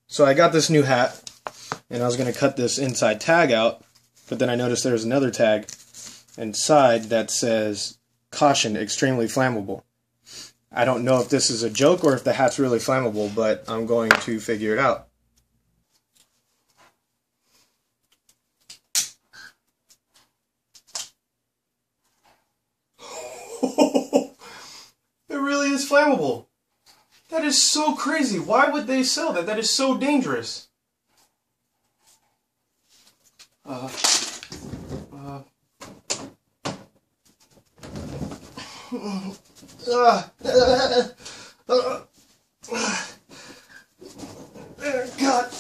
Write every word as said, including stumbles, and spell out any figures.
So I got this new hat, and I was going to cut this inside tag out, but then I noticed there's another tag inside that says, "Caution, extremely flammable." I don't know if this is a joke or if the hat's really flammable, but I'm going to figure it out. It really is flammable. That is so crazy. Why would they sell that? That is so dangerous. Uh, uh, uh, uh, uh, God.